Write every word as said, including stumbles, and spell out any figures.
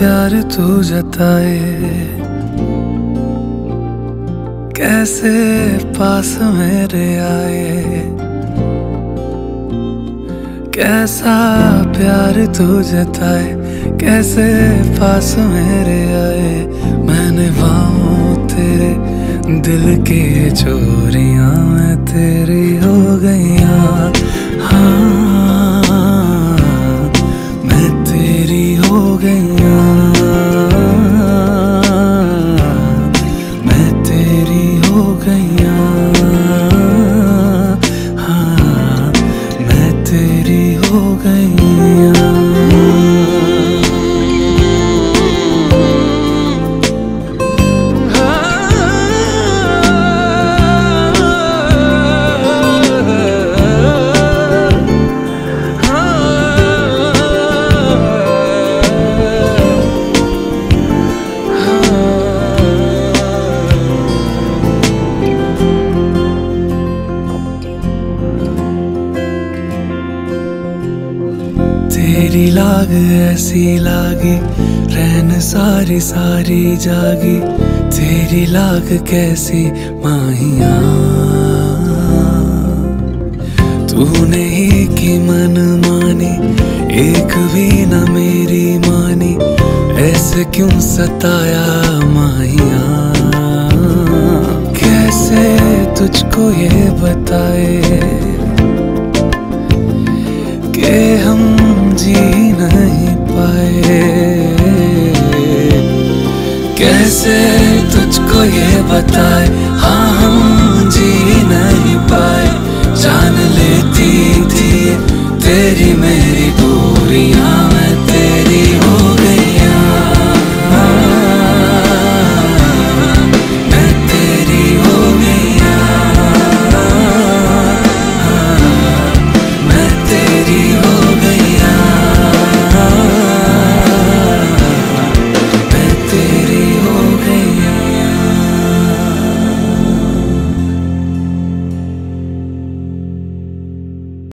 प्यार तू जताए, कैसे पास मेरे आए। कैसा प्यार तू जताए, कैसे पास मेरे आए। मैंने बाहों तेरे दिल की चोरियां मैं तेरी हो गईयां। हाँ मैं तेरी हो गईयां, मैं तेरी हो गईयां। हाँ मैं तेरी हो गईयां। तेरी लाग ऐसी लागी, रैन सारी सारी जागी। तेरी लाग कैसी माहिया, तूने ही की मन मानी, एक भी न मेरी मानी। ऐसे क्यों सताया माहिया, कैसे तुझको ये बताए कि हम जी नहीं पाए। कैसे तुझको ये बताए, हाँ हम